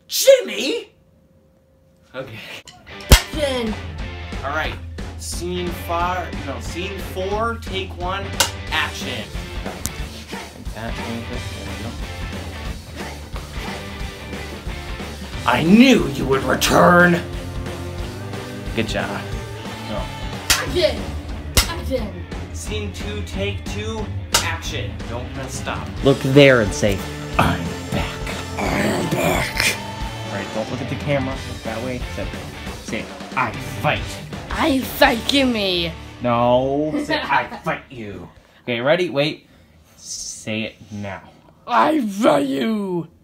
Jimmy? Okay. Action! Alright. Scene 4, take 1, action. I knew you would return! Good job. Action! Action! Scene 2, take 2, action. Don't press stop. Look there and say, I'm back. I'm back. Alright, don't look at the camera. Look that way. Say, I fight. I fight Jimmy! No. Say, I fight you. Okay, ready? Wait. Say it now. I fight you!